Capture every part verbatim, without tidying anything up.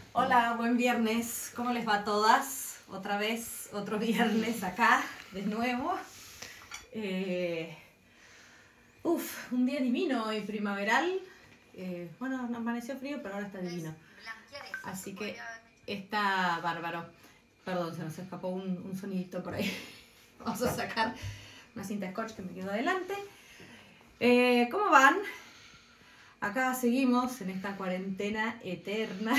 Hola, buen viernes. ¿Cómo les va a todas? Otra vez, otro viernes acá, de nuevo. Eh, uf, un día divino y primaveral. Eh, bueno, nos amaneció frío, pero ahora está divino. Así que está bárbaro. Perdón, se nos escapó un, un sonidito por ahí. Vamos a sacar una cinta scotch que me quedó adelante. Eh, ¿Cómo van? Acá seguimos en esta cuarentena eterna.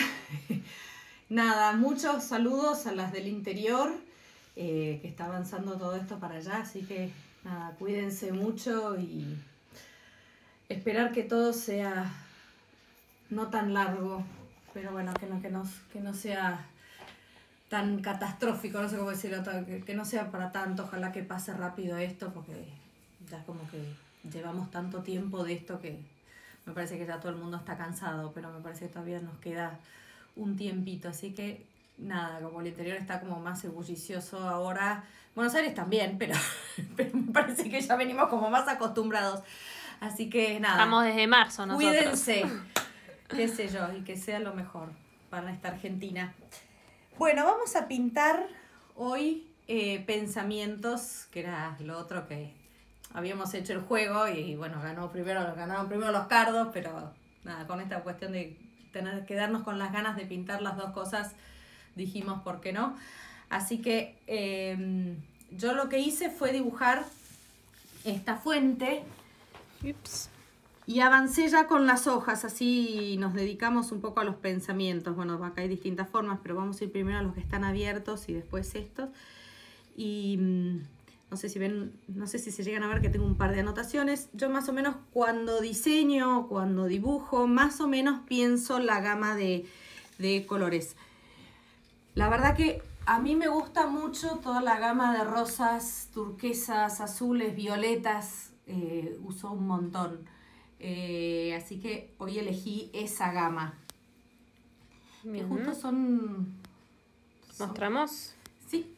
Nada, muchos saludos a las del interior, eh, que está avanzando todo esto para allá, así que nada, cuídense mucho y esperar que todo sea no tan largo, pero bueno, que no, que no, que no sea tan catastrófico, no sé cómo decirlo, que, que no sea para tanto, ojalá que pase rápido esto, porque ya como que llevamos tanto tiempo de esto que me parece que ya todo el mundo está cansado, pero me parece que todavía nos queda un tiempito, así que nada, como el interior está como más ebullicioso ahora, Buenos Aires también, pero, pero me parece que ya venimos como más acostumbrados, así que nada. Estamos desde marzo nosotros. Cuídense, qué sé yo, y que sea lo mejor para esta Argentina. Bueno, vamos a pintar hoy eh, pensamientos, que era lo otro que habíamos hecho el juego, y bueno, ganó primero, ganaron primero los cardos, pero nada, con esta cuestión de tener que quedarnos con las ganas de pintar las dos cosas, dijimos por qué no. Así que eh, yo lo que hice fue dibujar esta fuente. Ups. Y avancé ya con las hojas, así nos dedicamos un poco a los pensamientos. Bueno, acá hay distintas formas, pero vamos a ir primero a los que están abiertos y después estos. Y mmm, no sé si ven, no sé si se llegan a ver que tengo un par de anotaciones. Yo más o menos cuando diseño, cuando dibujo, más o menos pienso la gama de, de colores. La verdad que a mí me gusta mucho toda la gama de rosas, turquesas, azules, violetas. Eh, uso un montón. Eh, así que hoy elegí esa gama. Bien. Que justo son, son... ¿Mostramos? Sí.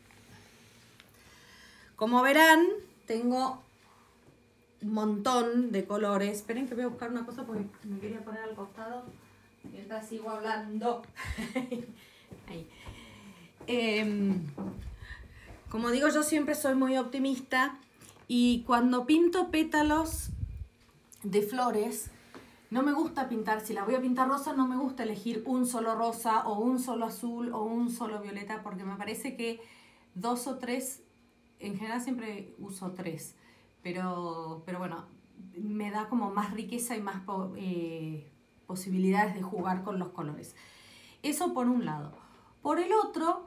Como verán, tengo un montón de colores. Esperen que voy a buscar una cosa porque me quería poner al costado mientras sigo hablando. Ahí. Eh, como digo, yo siempre soy muy optimista y cuando pinto pétalos de flores, no me gusta pintar, si la voy a pintar rosa, no me gusta elegir un solo rosa o un solo azul o un solo violeta, porque me parece que dos o tres, en general siempre uso tres, pero, pero bueno, me da como más riqueza y más eh, posibilidades de jugar con los colores. Eso por un lado. Por el otro,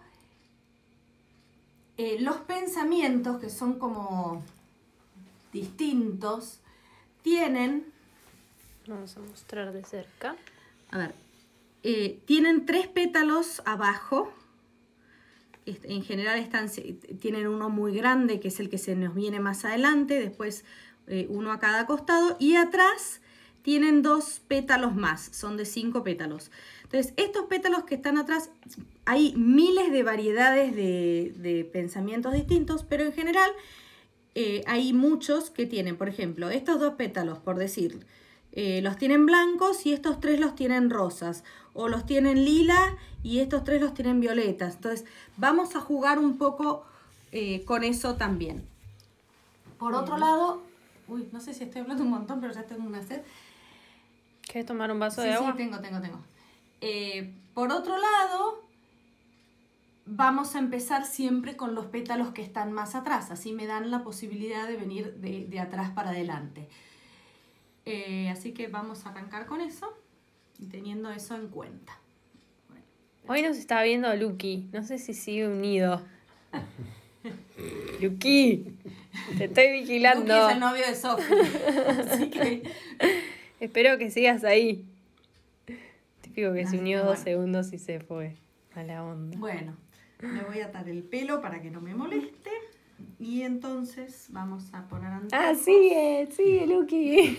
eh, los pensamientos, que son como distintos, tienen, vamos a mostrar de cerca. A ver, eh, tienen tres pétalos abajo. En general están, tienen uno muy grande, que es el que se nos viene más adelante, después eh, uno a cada costado, y atrás tienen dos pétalos más, son de cinco pétalos. Entonces, estos pétalos que están atrás, hay miles de variedades de, de pensamientos distintos, pero en general eh, hay muchos que tienen, por ejemplo, estos dos pétalos, por decir, eh, los tienen blancos y estos tres los tienen rosas, o los tienen lila y estos tres los tienen violetas. Entonces, vamos a jugar un poco eh, con eso también. Por Bien. otro lado, uy, no sé si estoy hablando un montón, pero ya tengo una sed. ¿Quieres tomar un vaso sí, de agua? Sí, tengo, tengo, tengo. Eh, por otro lado, vamos a empezar siempre con los pétalos que están más atrás, así me dan la posibilidad de venir de, de atrás para adelante. Eh, así que vamos a arrancar con eso y teniendo eso en cuenta. Bueno. Hoy nos está viendo Luqui, no sé si sigue unido. Luqui, te estoy vigilando. Luqui es el novio de Sofía, así que espero que sigas ahí. Típico que así se unió que dos bueno. segundos y se fue a la onda. Bueno, me voy a atar el pelo para que no me moleste. Y entonces vamos a poner anteojos. Ah, sigue, sigue, Luqui.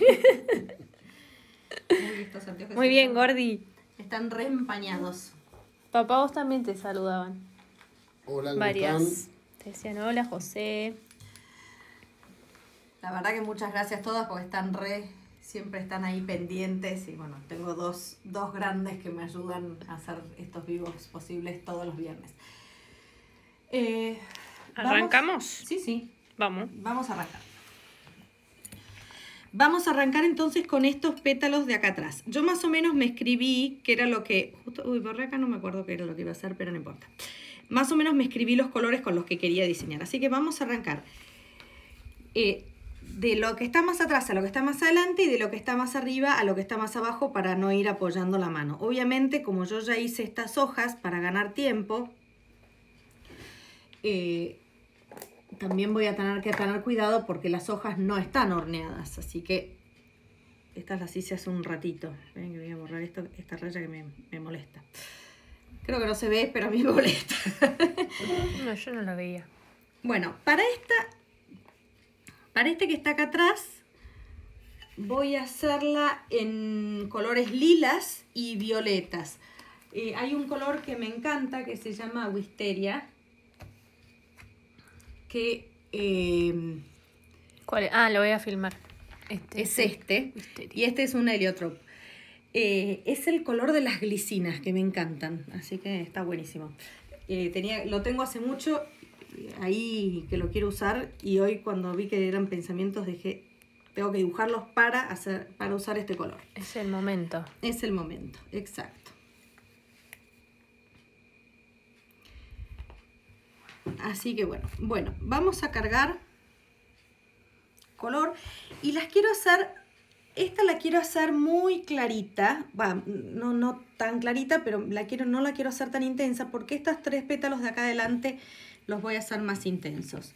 Muy, Muy bien, Gordi. Están re empañados. Papá, vos también te saludaban. Hola, ¿cómo Varias. están? Te decían, hola, José. La verdad que muchas gracias a todas porque están re siempre están ahí pendientes y bueno, tengo dos, dos grandes que me ayudan a hacer estos vivos posibles todos los viernes. Eh, ¿Arrancamos? Sí, sí. Vamos. Vamos a arrancar. Vamos a arrancar entonces con estos pétalos de acá atrás. Yo más o menos me escribí que era lo que... Justo, uy, por acá no me acuerdo qué era lo que iba a hacer, pero no importa. Más o menos me escribí los colores con los que quería diseñar. Así que vamos a arrancar. Eh, de lo que está más atrás a lo que está más adelante y de lo que está más arriba a lo que está más abajo para no ir apoyando la mano. Obviamente, como yo ya hice estas hojas para ganar tiempo, eh, también voy a tener que tener cuidado porque las hojas no están horneadas. Así que estas las hice hace un ratito. Ven que voy a borrar esto, esta raya que me, me molesta. Creo que no se ve, pero a mí me molesta. No, yo no la veía. Bueno, para esta... Para este que está acá atrás, voy a hacerla en colores lilas y violetas. Eh, hay un color que me encanta que se llama Wisteria. Que eh, ¿Cuál es? Ah, lo voy a filmar. Este es este. Wisteria. Y este es un heliotrope. Eh, es el color de las glicinas que me encantan. Así que está buenísimo. Eh, tenía, lo tengo hace mucho... ahí que lo quiero usar y hoy cuando vi que eran pensamientos dije tengo que dibujarlos para hacer para usar este color. Es el momento. Es el momento, exacto. Así que bueno, bueno, vamos a cargar color y las quiero hacer, esta la quiero hacer muy clarita, bah, no, no tan clarita, pero la quiero, no la quiero hacer tan intensa porque estos tres pétalos de acá adelante los voy a hacer más intensos.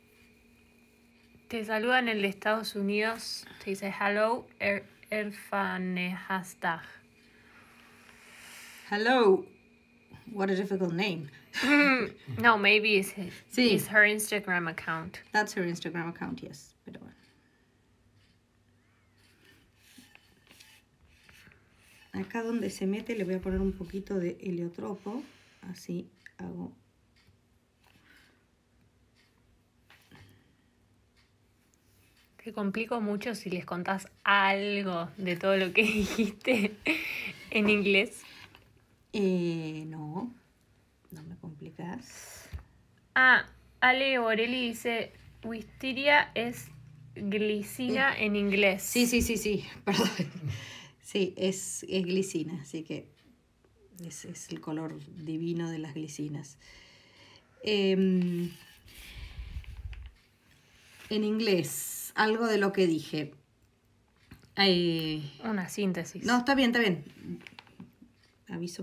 Te saludan el de Estados Unidos. Te dice hello, er, Erfanehastag. Hello. What a difficult name. No, maybe it's, his, Sí. it's her Instagram account. That's her Instagram account, yes. Pero bueno. Acá donde se mete le voy a poner un poquito de heliotropo. Así hago... Te complico mucho si les contás algo de todo lo que dijiste en inglés. Eh, no, no me complicas. Ah, Ale Borelli dice, Wisteria es glicina Eh. en inglés. Sí, sí, sí, sí, perdón. Sí, es, es glicina, así que es, es el color divino de las glicinas. Eh, en inglés... Algo de lo que dije. Eh, Una síntesis. no, está bien, está bien. Aviso.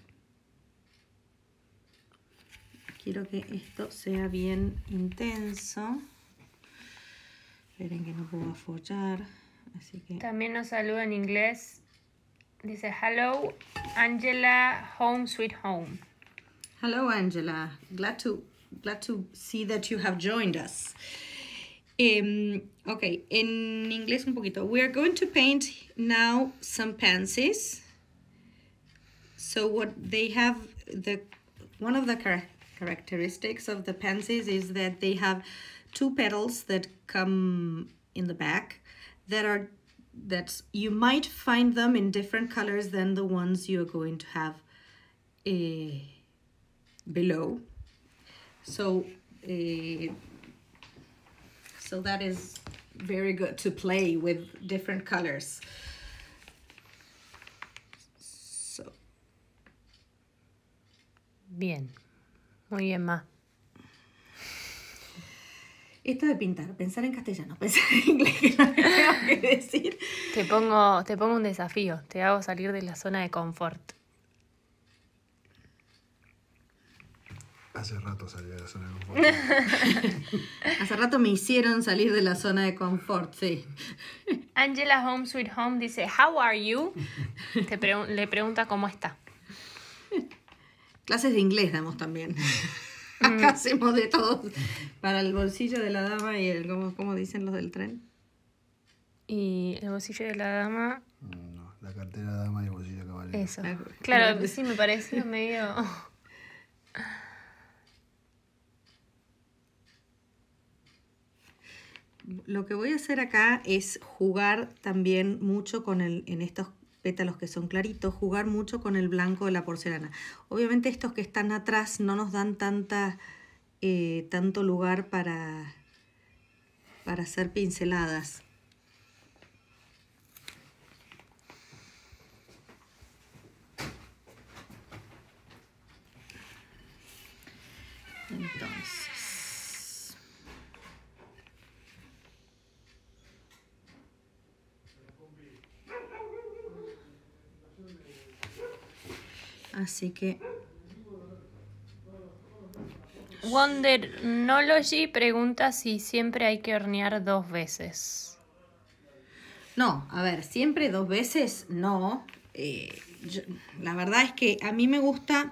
Quiero que esto sea bien intenso. Esperen que no puedo afollar. Así que... También nos saluda en inglés. Dice, hello, Angela, home sweet home. Hello, Angela. Glad to, glad to see that you have joined us. Um, ok, en inglés un poquito. We are going to paint now some pansies. So what they have, the one of the char characteristics of the pansies is that they have two petals that come in the back that are, that you might find them in different colors than the ones you're going to have uh, below. So, uh, So that is very good to play with different colors. So. Bien, muy bien, Ma. Esto de pintar, pensar en castellano, pensar en inglés, que no me tengo que decir. Te pongo, te pongo un desafío, te hago salir de la zona de confort. Hace rato salí de la zona de confort. Hace rato me hicieron salir de la zona de confort, sí. Angela Home Sweet Home dice, how are you? Te pregun- le pregunta cómo está. Clases de inglés damos también. Acá hacemos de todo. Para el bolsillo de la dama y el, ¿cómo, cómo dicen los del tren? Y el bolsillo de la dama, No, la cartera dama y el bolsillo caballero. eso. Ah, Claro, claro. sí me pareció medio... lo que voy a hacer acá es jugar también mucho con el, en estos pétalos que son claritos, jugar mucho con el blanco de la porcelana. Obviamente estos que están atrás no nos dan tanta, eh, tanto lugar para, para hacer pinceladas. Entonces, así que Wondernology pregunta si siempre hay que hornear dos veces. no, a ver, siempre dos veces no. Eh, yo- la verdad es que a mí me gusta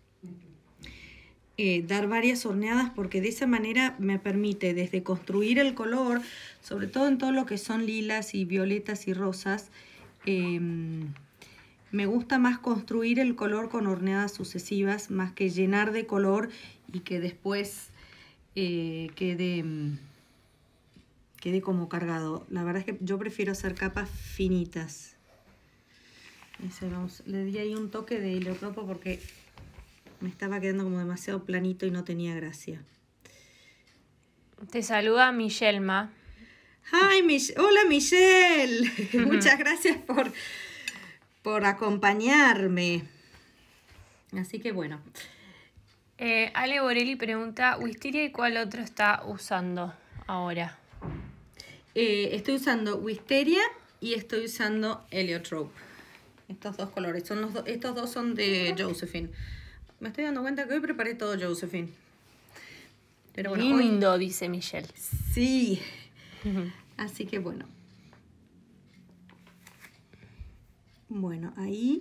eh, dar varias horneadas porque de esa manera me permite desde construir el color, sobre todo en todo lo que son lilas y violetas y rosas, eh, me gusta más construir el color con horneadas sucesivas más que llenar de color y que después eh, quede, mm, quede como cargado. La verdad es que yo prefiero hacer capas finitas. Ese, vamos, le di ahí un toque de heliotropo porque me estaba quedando como demasiado planito y no tenía gracia. Te saluda Michelma. Hi, Mich- Hola Michelle. Muchas gracias por, por acompañarme. Así que bueno. Eh, Ale Borelli pregunta, Wisteria, ¿y cuál otro está usando ahora? Eh, estoy usando Wisteria y estoy usando Heliotrope. Estos dos colores. Son los do- estos dos son de Josephine. Me estoy dando cuenta que hoy preparé todo Josephine. Pero bueno, hoy- Lindo, dice Michelle. sí. Así que bueno. Bueno, ahí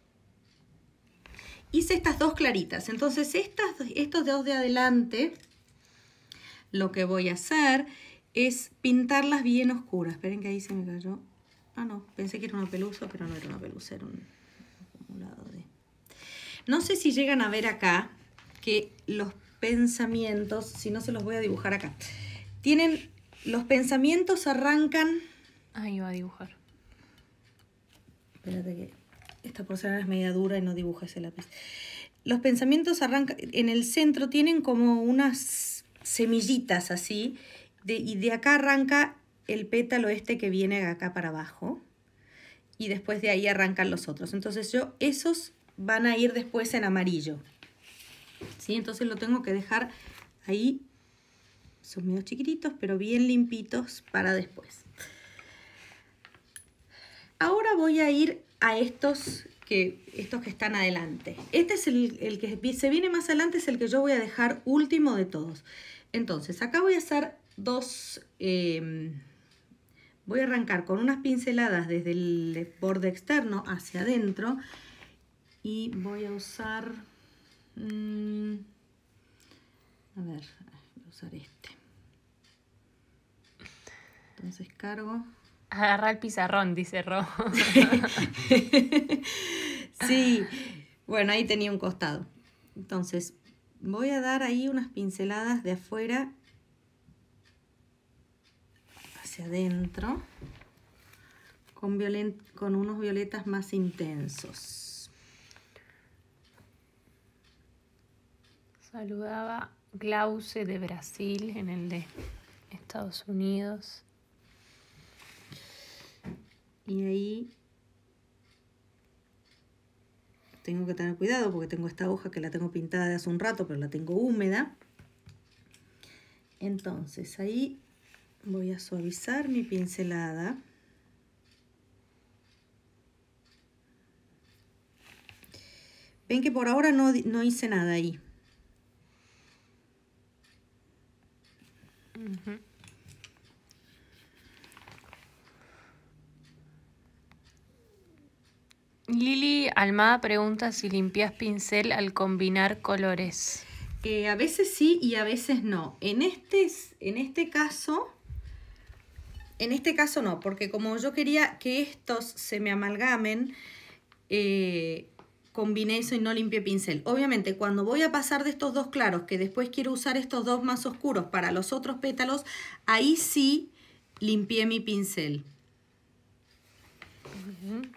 hice estas dos claritas. Entonces, estas, estos dos de adelante, lo que voy a hacer es pintarlas bien oscuras. Esperen que ahí se me cayó. Ah, no, pensé que era una pelusa, pero no era una pelusa, era un acumulado de... No sé si llegan a ver acá que los pensamientos, si no se los voy a dibujar acá, tienen, los pensamientos arrancan... Ahí va a dibujar. Espérate que esta porcelana es media dura y no dibuja ese lápiz. Los pensamientos arrancan, en el centro tienen como unas semillitas así, de, y de acá arranca el pétalo este que viene acá para abajo, y después de ahí arrancan los otros. Entonces yo, esos van a ir después en amarillo. ¿Sí? Entonces lo tengo que dejar ahí, son medio chiquititos, pero bien limpitos para después. Ahora voy a ir a estos que, estos que están adelante. Este es el, el que se viene más adelante, es el que yo voy a dejar último de todos. Entonces, acá voy a hacer dos... Eh, voy a arrancar con unas pinceladas desde el borde externo hacia adentro. Y voy a usar... Mmm, a ver, voy a usar este. Entonces cargo... Agarra el pizarrón, dice Ro. Sí, bueno, ahí tenía un costado. Entonces, voy a dar ahí unas pinceladas de afuera hacia adentro con, violet con unos violetas más intensos. Saludaba Glauce de Brasil en el de Estados Unidos. Y ahí tengo que tener cuidado porque tengo esta hoja que la tengo pintada de hace un rato, pero la tengo húmeda. Entonces ahí voy a suavizar mi pincelada. Ven que por ahora no, no hice nada ahí. Uh-huh. Lili Almada pregunta si limpias pincel al combinar colores. Eh, a veces sí y a veces no. En este, en este caso, en este caso no, porque como yo quería que estos se me amalgamen, eh, combiné eso y no limpié pincel. Obviamente, cuando voy a pasar de estos dos claros, que después quiero usar estos dos más oscuros para los otros pétalos, ahí sí limpié mi pincel. Bien.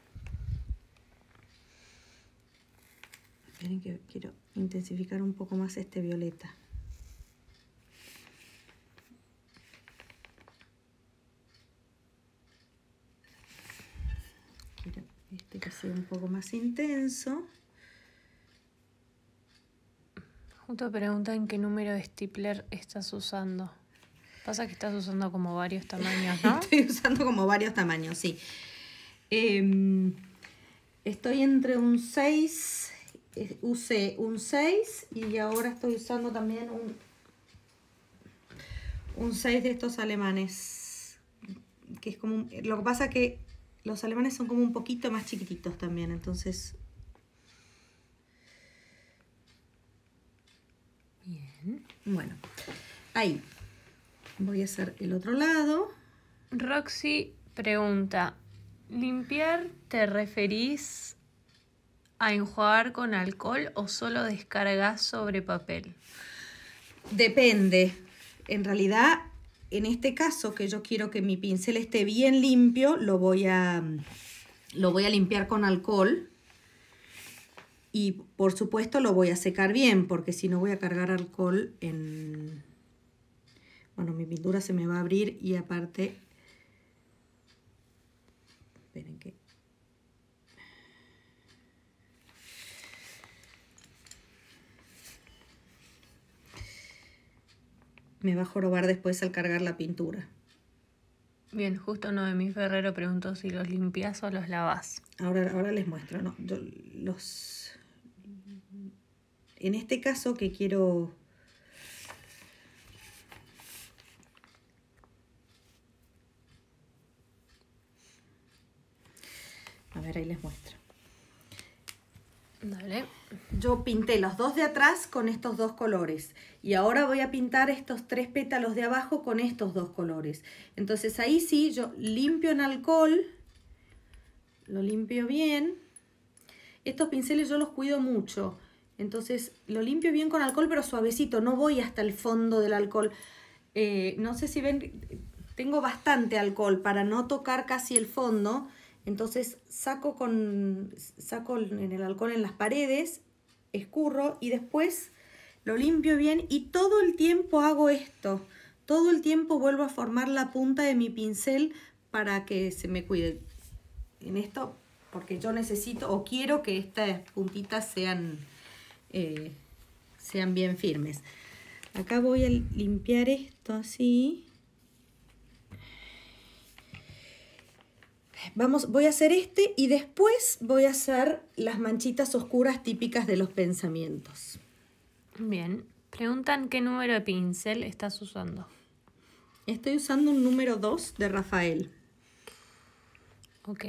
Esperen que quiero intensificar un poco más este violeta. Quiero este que sea un poco más intenso. Justo preguntan qué número de stapler estás usando. Pasa que estás usando como varios tamaños, ¿no? Estoy usando como varios tamaños, sí. Eh, estoy entre un seis, eh, usé un seis y ahora estoy usando también un, un seis de estos alemanes. Que es como un- lo que pasa es que los alemanes son como un poquito más chiquititos también, entonces... Bien. Bueno, ahí. Voy a hacer el otro lado. Roxy pregunta, ¿limpiar te referís a enjuagar con alcohol o solo descargas sobre papel? Depende. En realidad, en este caso que yo quiero que mi pincel esté bien limpio, lo voy a, lo voy a limpiar con alcohol. Y por supuesto lo voy a secar bien, porque si no voy a cargar alcohol en... Bueno, mi pintura se me va a abrir y aparte... Esperen que... Me va a jorobar después al cargar la pintura. Bien, justo Noemí Ferrero preguntó si los limpias o los lavas. Ahora, ahora les muestro, ¿no? Yo los... En este caso que quiero... A ver, ahí les muestro. Dale. Yo pinté los dos de atrás con estos dos colores. Y ahora voy a pintar estos tres pétalos de abajo con estos dos colores. Entonces ahí sí, yo limpio en alcohol. Lo limpio bien. Estos pinceles yo los cuido mucho. Entonces lo limpio bien con alcohol, pero suavecito. No voy hasta el fondo del alcohol. Eh, no sé si ven, tengo bastante alcohol para no tocar casi el fondo. Entonces saco, con, saco en el alcohol en las paredes, escurro y después lo limpio bien. Y todo el tiempo hago esto. Todo el tiempo vuelvo a formar la punta de mi pincel para que se me cuide. En esto, porque yo necesito o quiero que estas puntitas sean, eh, sean bien firmes. Acá voy a limpiar esto así. Vamos, voy a hacer este y después voy a hacer las manchitas oscuras típicas de los pensamientos. Bien. Preguntan qué número de pincel estás usando. Estoy usando un número dos de Rafael. Ok.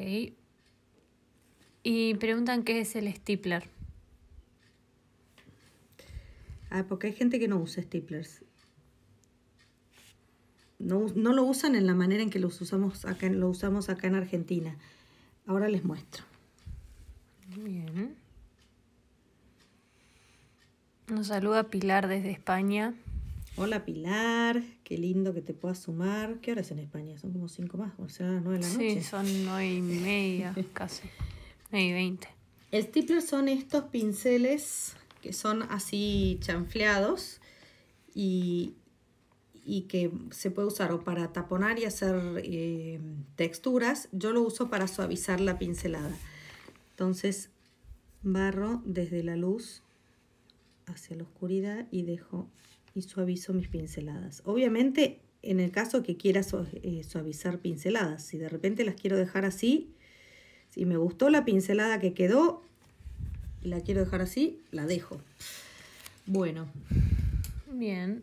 Y preguntan qué es el stapler. Ah, porque hay gente que no usa staplers. No, no lo usan en la manera en que los usamos acá, lo usamos acá en Argentina. Ahora les muestro. Bien. Nos saluda Pilar desde España. Hola Pilar, qué lindo que te puedas sumar. ¿Qué hora es en España? Son como cinco más, o sea, las nueve de la noche. Sí, son nueve y media casi. nueve y veinte. El stapler son estos pinceles que son así chanfleados y, y que se puede usar o para taponar y hacer eh, texturas. Yo lo uso para suavizar la pincelada. Entonces barro desde la luz hacia la oscuridad y dejo y suavizo mis pinceladas. Obviamente en el caso que quiera su, eh, suavizar pinceladas, si de repente las quiero dejar así, si me gustó la pincelada que quedó y la quiero dejar así, la dejo. Bueno. Bien.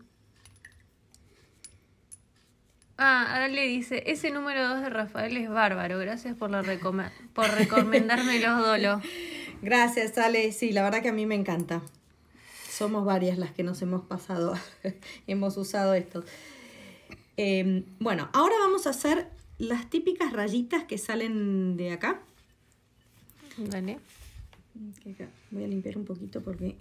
Ah, Ale dice, ese número dos de Rafael es bárbaro. Gracias por, la recome- por recomendarme los dolos. Gracias, Ale. Sí, la verdad que a mí me encanta. Somos varias las que nos hemos pasado, hemos usado esto. Eh, bueno, ahora vamos a hacer las típicas rayitas que salen de acá. Dale. Que acá voy a limpiar un poquito porque...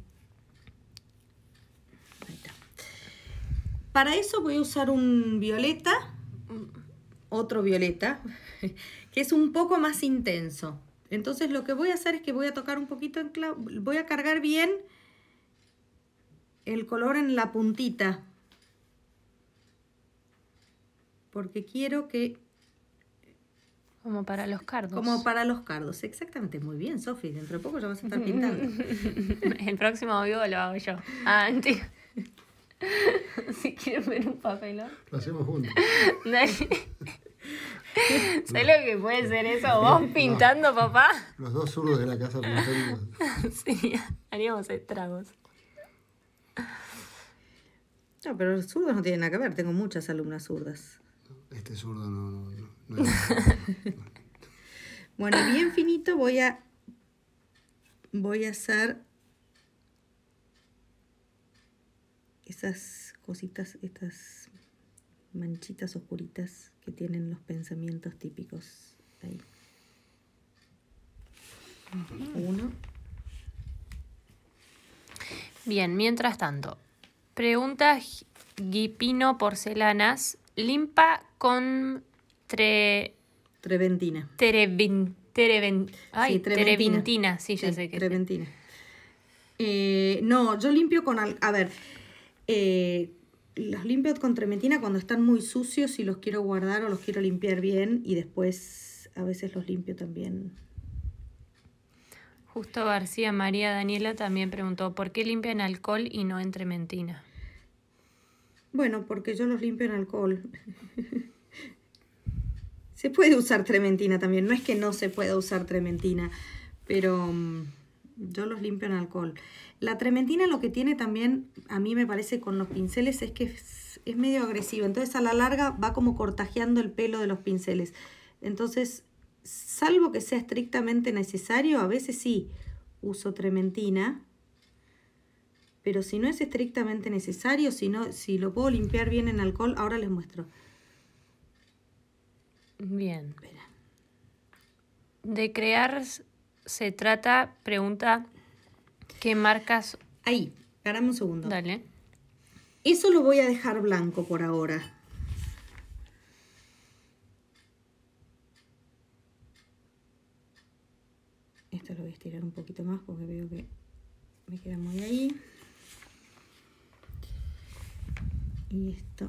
Ahí está. Para eso voy a usar un violeta otro violeta, que es un poco más intenso. Entonces lo que voy a hacer es que voy a tocar un poquito en clavo, voy a cargar bien el color en la puntita, porque quiero que... Como para los cardos. Como para los cardos, exactamente. Muy bien, Sofi, dentro de poco ya vas a estar pintando. El próximo vivo lo hago yo. Ah, antes. Si quieren ver un papelón. Lo hacemos juntos. ¿Sabes lo que puede ser eso? ¿Vos pintando, no. papá? Los dos zurdos de la casa pintando. Sí, haríamos estragos. No, pero los zurdos no tienen nada que ver. Tengo muchas alumnas zurdas. Este zurdo no, no, no, no es. Bueno, bien finito voy a voy a hacer esas cositas, estas manchitas oscuritas que tienen los pensamientos típicos. Ahí. Uno. Bien, mientras tanto, pregunta Guipino Porcelanas. Limpa con tre... Treventina. Terevin... Tereven... Ay, Sí, treventina. terevintina. Sí, ya Sí, sé que treventina. Eh, no, yo limpio con... Al, a ver, eh, los limpio con trementina cuando están muy sucios y los quiero guardar o los quiero limpiar bien, y después a veces los limpio también. Justo García María Daniela también preguntó ¿por qué limpian alcohol y no en trementina? Bueno, porque yo los limpio en alcohol. Se puede usar trementina también, no es que no se pueda usar trementina, pero um, yo los limpio en alcohol. La trementina lo que tiene también, a mí me parece con los pinceles, es que es, es medio agresivo, entonces a la larga va como cortajeando el pelo de los pinceles. Entonces, salvo que sea estrictamente necesario, a veces sí uso trementina. Pero si no es estrictamente necesario, si, no, si lo puedo limpiar bien en alcohol, ahora les muestro. Bien. Espera. De crear se trata, pregunta, ¿qué marcas? Ahí, espérame un segundo. Dale. Eso lo voy a dejar blanco por ahora. Esto lo voy a estirar un poquito más porque veo que me queda muy ahí. Y esto.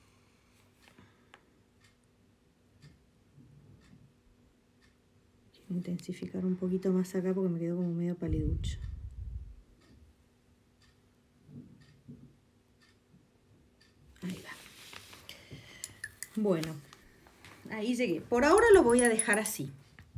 Quiero intensificar un poquito más acá porque me quedó como medio paliducho. Ahí va. Bueno, ahí llegué. Por ahora lo voy a dejar así.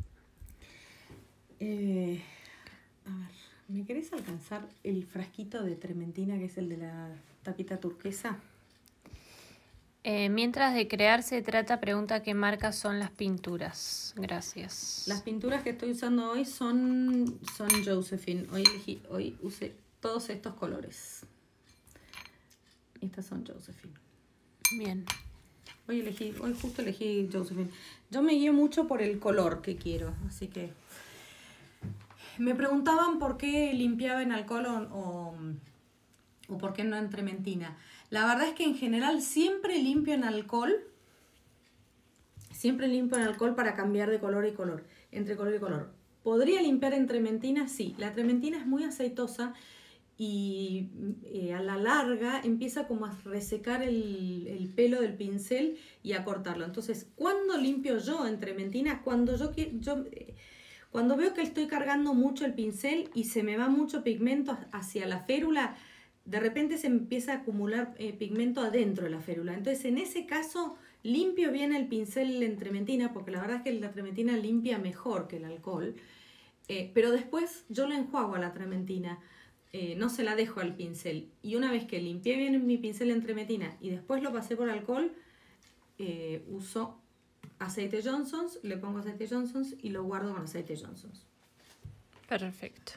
Eh, a ver, ¿me querés alcanzar el frasquito de trementina que es el de la tapita turquesa? Eh, mientras de crear se trata, pregunta qué marcas son las pinturas. Gracias. Las pinturas que estoy usando hoy son, son Josephine. Hoy, elegí, hoy usé todos estos colores. Estas son Josephine. Bien. Hoy elegí, hoy justo elegí Josephine. Yo me guío mucho por el color que quiero, así que... Me preguntaban por qué limpiaba en alcohol o, o, o por qué no en trementina. La verdad es que en general siempre limpio en alcohol. Siempre limpio en alcohol para cambiar de color y color. Entre color y color. ¿Podría limpiar en trementina? Sí. La trementina es muy aceitosa y eh, a la larga empieza como a resecar el, el pelo del pincel y a cortarlo. Entonces, ¿cuándo limpio yo en trementina? Cuando yo quiero... Yo, eh, Cuando veo que estoy cargando mucho el pincel y se me va mucho pigmento hacia la férula, de repente se empieza a acumular eh, pigmento adentro de la férula. Entonces, en ese caso, limpio bien el pincel en trementina, porque la verdad es que la trementina limpia mejor que el alcohol. Eh, pero después yo la enjuago a la trementina, eh, no se la dejo al pincel. Y una vez que limpié bien mi pincel en trementina y después lo pasé por alcohol, eh, uso... aceite Johnson's, le pongo aceite Johnson's y lo guardo con aceite Johnson's. Perfecto.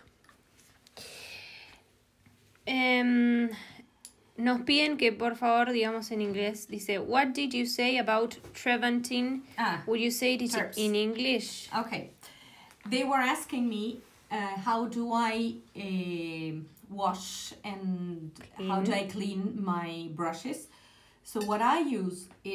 Um, nos piden que por favor digamos en inglés. Dice, what did you say about Treventin? Ah, Would you say it herbs. in English? Okay. They were asking me uh, how do I uh, wash and Clean. how do I clean my brushes. So what I use is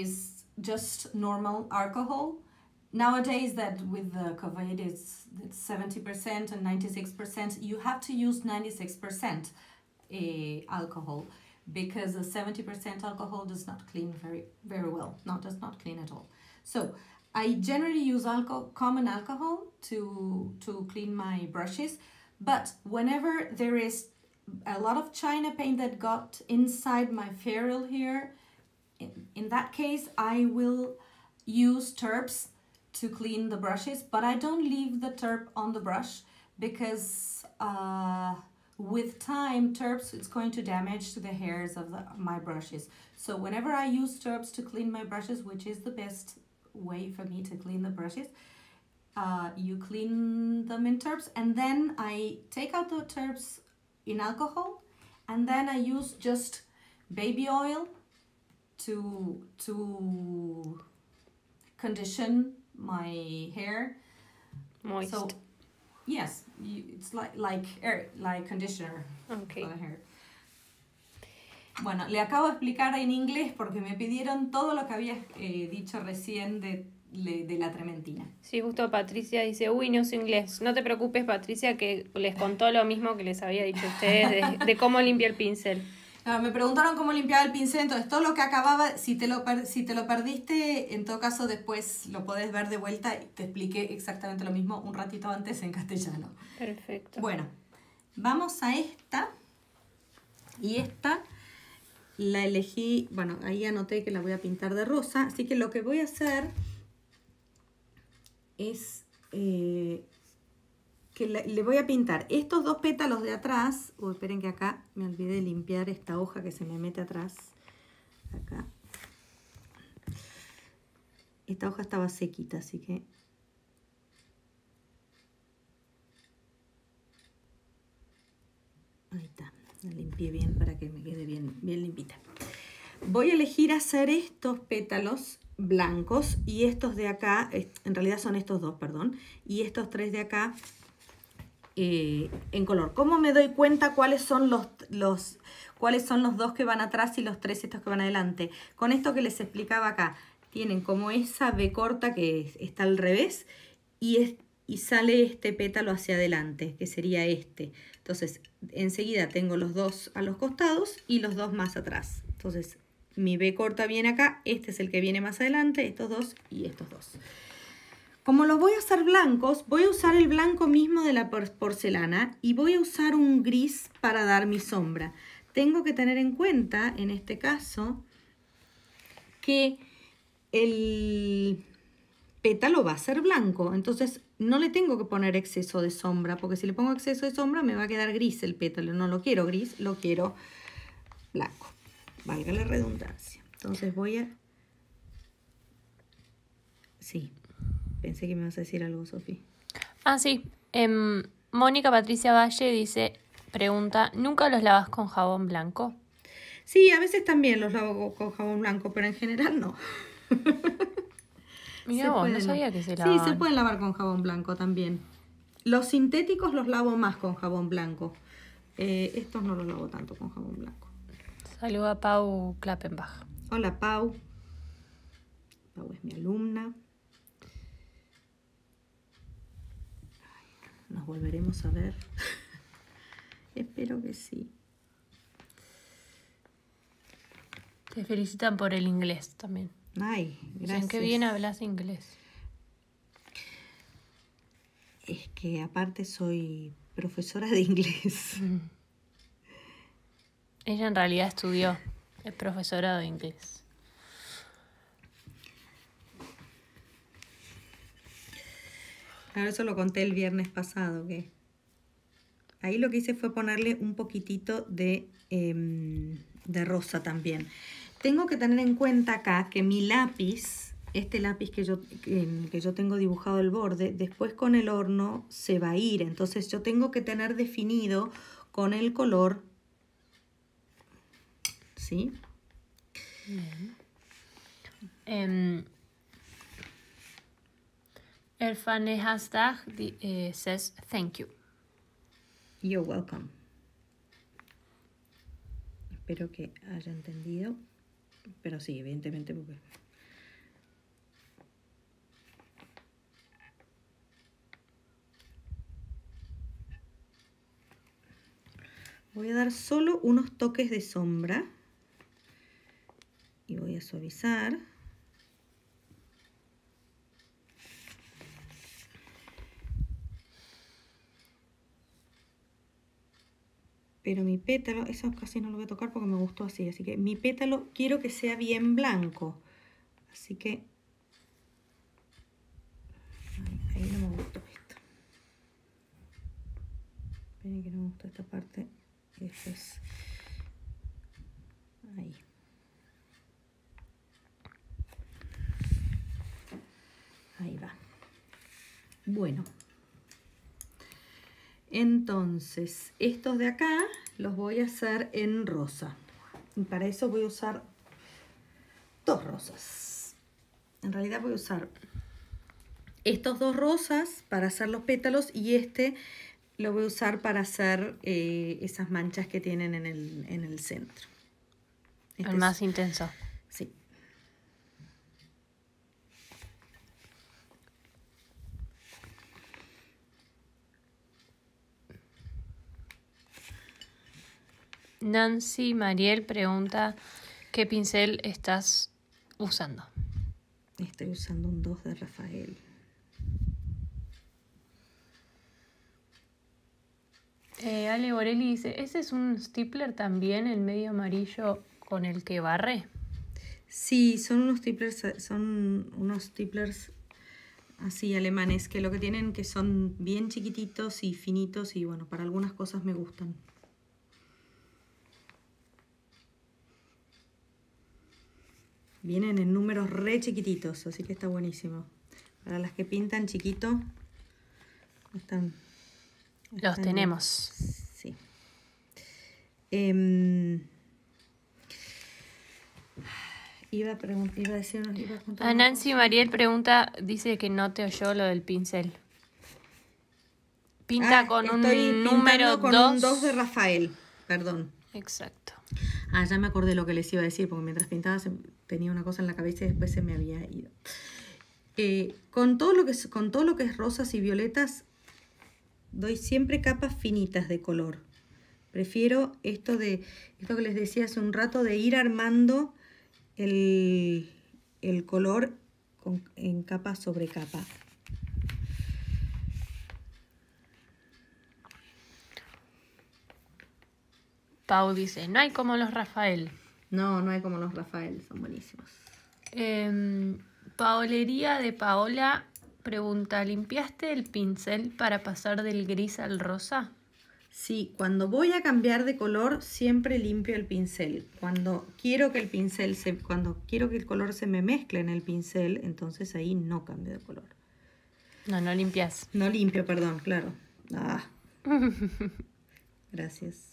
just normal alcohol. Nowadays, that with the COVID, it's, it's seventy percent and ninety-six percent. You have to use ninety-six percent uh, alcohol, because the seventy percent alcohol does not clean very very well. No, does not clean at all. So I generally use alcohol, common alcohol to to clean my brushes. But whenever there is a lot of China paint that got inside my ferrule here, in, in that case, I will use terps to clean the brushes, but I don't leave the terp on the brush, because uh, with time, terps, it's going to damage to the hairs of the, my brushes. So whenever I use terps to clean my brushes, which is the best way for me to clean the brushes, uh, you clean them in terps, and then I take out the terps in alcohol, and then I use just baby oil to to condition my hair. Moist. So yes, you, it's like like air, like conditioner Okay. for the hair. Bueno, le acabo de explicar en inglés porque me pidieron todo lo que había eh, dicho recién de, de, de la trementina. Sí, justo Patricia dice, uy, no sé inglés. No te preocupes, Patricia, que les contó lo mismo que les había dicho a ustedes de, de cómo limpia el pincel. No, me preguntaron cómo limpiaba el pincel, entonces todo lo que acababa, si te lo, per, si te lo perdiste, en todo caso después lo podés ver de vuelta y te expliqué exactamente lo mismo un ratito antes en castellano. Perfecto. Bueno, vamos a esta, y esta la elegí, bueno, ahí anoté que la voy a pintar de rosa, así que lo que voy a hacer es eh, que le, le voy a pintar estos dos pétalos de atrás. Uy, esperen que acá me olvidé de limpiar esta hoja que se me mete atrás. Acá. Esta hoja estaba sequita, así que... Ahí está. La limpié bien para que me quede bien, bien limpita. Voy a elegir hacer estos pétalos blancos y estos de acá, en realidad son estos dos, perdón, y estos tres de acá eh, en color. ¿Cómo me doy cuenta cuáles son los, los, cuáles son los dos que van atrás y los tres estos que van adelante? Con esto que les explicaba acá, tienen como esa B corta que está al revés y, es, y sale este pétalo hacia adelante, que sería este. Entonces, enseguida tengo los dos a los costados y los dos más atrás. Entonces, mi B corta viene acá, este es el que viene más adelante, estos dos y estos dos. Como los voy a hacer blancos, voy a usar el blanco mismo de la porcelana y voy a usar un gris para dar mi sombra. Tengo que tener en cuenta, en este caso, que el pétalo va a ser blanco, entonces no le tengo que poner exceso de sombra, porque si le pongo exceso de sombra me va a quedar gris el pétalo. No lo quiero gris, lo quiero blanco. Valga la redundancia. Entonces voy a... Sí, pensé que me vas a decir algo, Sofía. Ah, sí. Eh, Mónica Patricia Valle dice, pregunta, ¿nunca los lavas con jabón blanco? Sí, a veces también los lavo con jabón blanco, pero en general no. Mira vos, no sabía que se lavaban. Sí, se pueden lavar con jabón blanco también. Los sintéticos los lavo más con jabón blanco. Eh, estos no los lavo tanto con jabón blanco. Saluda a Pau Klappenbach. Hola, Pau. Pau es mi alumna. Nos volveremos a ver. Espero que sí. Te felicitan por el inglés también. Ay, gracias. Dicen que bien hablas inglés. Es que aparte soy profesora de inglés. Mm. Ella en realidad estudió el profesorado de inglés. Claro, eso lo conté el viernes pasado, que ahí lo que hice fue ponerle un poquitito de, eh, de rosa también. Tengo que tener en cuenta acá que mi lápiz, este lápiz que yo, que, que yo tengo dibujado el borde, después con el horno se va a ir. Entonces yo tengo que tener definido con el color, ¿sí? Bien. Um, Erfane hashtag uh, says thank you. You're welcome. Espero que haya entendido. Pero sí, evidentemente porque Voy a dar solo unos toques de sombra y voy a suavizar. Pero mi pétalo, eso casi no lo voy a tocar porque me gustó así, así que mi pétalo quiero que sea bien blanco. Así que ahí, ahí no me gustó esto. Esperen que no me gustó esta parte. Y después ahí. Ahí va. Bueno. Entonces, estos de acá los voy a hacer en rosa. Y para eso voy a usar dos rosas. En realidad voy a usar estos dos rosas para hacer los pétalos y este lo voy a usar para hacer eh, esas manchas que tienen en el, en el centro. Este el más es, intenso. Sí. Nancy Mariel pregunta ¿qué pincel estás usando? Estoy usando un dos de Rafael. Eh, Ale Borelli dice, ¿ese es un stipler también, el medio amarillo con el que barre? Sí, son unos stiplers, son unos stiplers así alemanes que lo que tienen que son bien chiquititos y finitos y bueno, para algunas cosas me gustan. Vienen en números re chiquititos, así que está buenísimo. Para las que pintan chiquito, están... Los están tenemos. bien. Sí. Eh, iba a preguntar, iba a decir, iba a contar A una Nancy cosa. Mariel pregunta, dice que no te oyó lo del pincel. Pinta Ah, con un estoy número pintando con dos. un dos de Rafael, perdón. Exacto. Ah, ya me acordé lo que les iba a decir, porque mientras pintaba se- tenía una cosa en la cabeza y después se me había ido. Eh, con, todo lo que es, con todo lo que es rosas y violetas, doy siempre capas finitas de color. Prefiero esto de esto que les decía hace un rato, de ir armando el, el color con, en capa sobre capa. Pau dice, no hay como los Rafael. No, no hay como los Rafael, son buenísimos. Eh, Paolería de Paola pregunta, ¿limpiaste el pincel para pasar del gris al rosa? Sí, cuando voy a cambiar de color siempre limpio el pincel. Cuando quiero que el pincel se, cuando quiero que el color se me mezcle en el pincel, entonces ahí no cambio de color. No, no limpias. No limpio, perdón, claro. Ah. Gracias.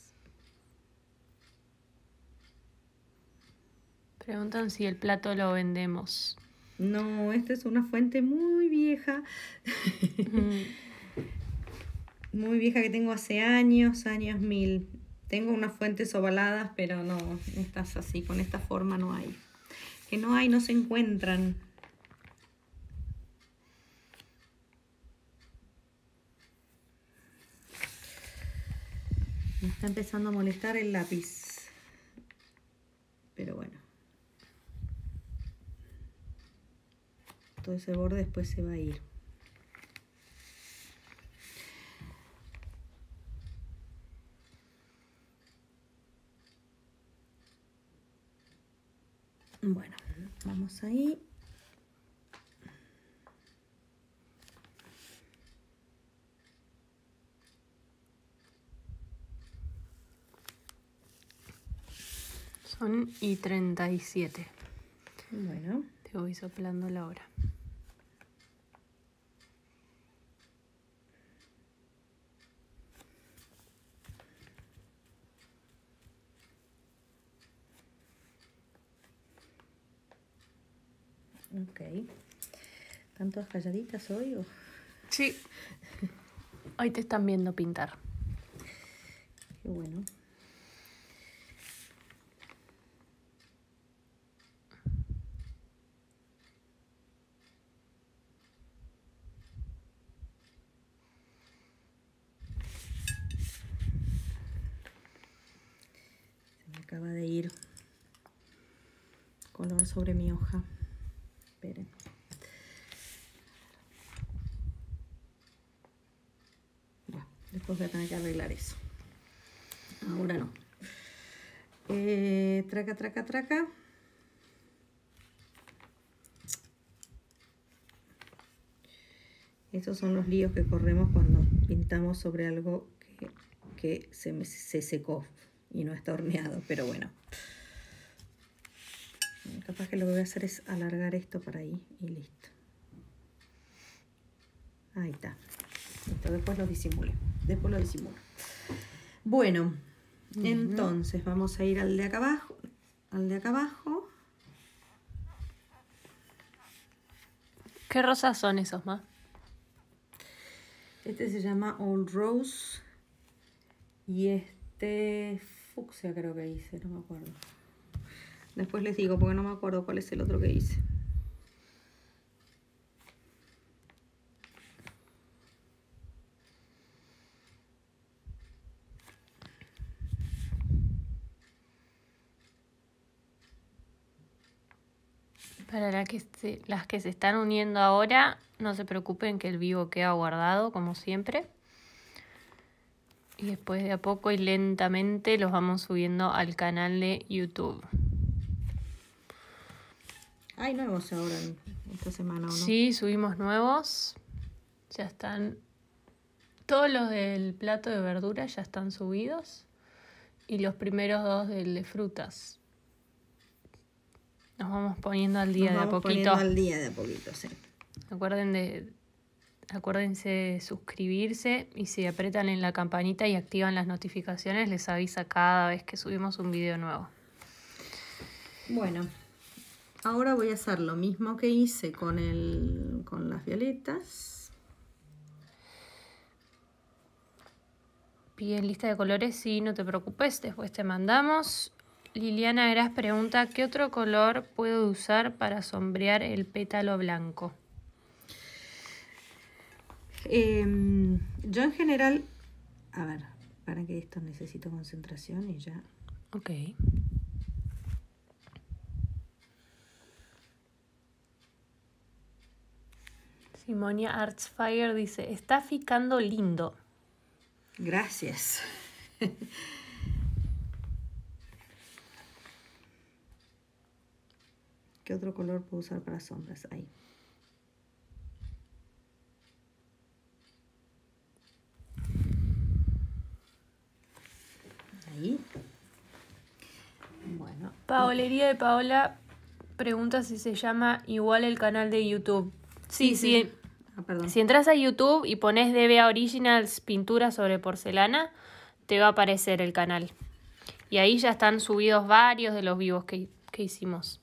Preguntan si el plato lo vendemos. No, esta es una fuente muy vieja. Muy vieja que tengo hace años, años mil. Tengo unas fuentes ovaladas, pero no, estas así, con esta forma no hay. Que no hay, no se encuentran. Me está empezando a molestar el lápiz. Pero bueno. Todo ese borde después se va a ir. Bueno, vamos ahí. Son y treinta y siete. Bueno. Te voy soplando la hora. Ok. ¿Están todas calladitas hoy? O? Sí. Hoy te están viendo pintar. Qué bueno. sobre mi hoja. Esperen. Bueno, después voy a tener que arreglar eso. Ahora no. Eh, traca, traca, traca. Estos son los líos que corremos cuando pintamos sobre algo que, que se, me, se secó y no está horneado, pero bueno. Capaz que lo que voy a hacer es alargar esto para ahí y listo. Ahí está. Listo, después lo disimulo. Después lo disimulo. Bueno, uh-huh. Entonces vamos a ir al de acá abajo. Al de acá abajo. ¿Qué rosas son esos, Ma? Este se llama Old Rose. Y este fucsia creo que hice, no me acuerdo. Después les digo porque no me acuerdo cuál es el otro que hice. Para la que se, las que se están uniendo ahora, no se preocupen que el vivo queda guardado como siempre. Y después de a poco y lentamente los vamos subiendo al canal de YouTube. Hay nuevos ahora esta semana, ¿o no? Sí, subimos nuevos. Ya están. Todos los del plato de verduras ya están subidos. Y los primeros dos del de frutas. Nos vamos poniendo al día Nos de a vamos poquito. Poniendo al día de a poquito, sí. Acuerden de, acuérdense de suscribirse y si apretan en la campanita y activan las notificaciones les avisa cada vez que subimos un video nuevo. Bueno, ahora voy a hacer lo mismo que hice con, el, con las violetas. Piden lista de colores, sí, no te preocupes, después te mandamos. Liliana Gras pregunta, ¿qué otro color puedo usar para sombrear el pétalo blanco? Eh, yo en general, a ver, para que esto necesito concentración y ya. Ok. Simonia Artsfire dice, está ficando lindo. Gracias. ¿Qué otro color puedo usar para sombras? Ahí. Ahí. Bueno. Paolería de Paola pregunta si se llama igual el canal de YouTube. Sí, sí. sí. Ah, perdón. Si entras a YouTube y pones D B A Originals pintura sobre porcelana, te va a aparecer el canal. Y ahí ya están subidos varios de los vivos que, que hicimos.